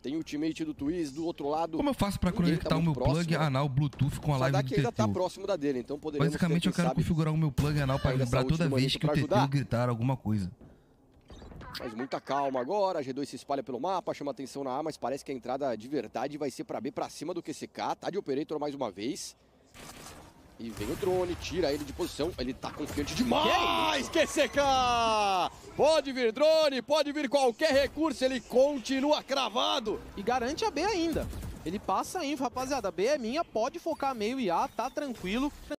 Tem o ultimate do Twiz do outro lado. Como eu faço pra conectar o meu plug anal Bluetooth com a live do TT? Ainda tá TT? próximo da dele, então poderíamos Basicamente eu quero configurar o meu plug anal pra vibrar toda vez que o TT gritar alguma coisa. Mas muita calma agora, a G2 se espalha pelo mapa, chama atenção na A, mas parece que a entrada de verdade vai ser pra B, pra cima do QCK. Tá de Operator mais uma vez. E vem o drone, tira ele de posição, ele tá confiante demais, QCK! Pode vir drone, pode vir qualquer recurso, ele continua cravado. E garante a B ainda. Ele passa a info, rapaziada, a B é minha, pode focar meio e A, tá tranquilo.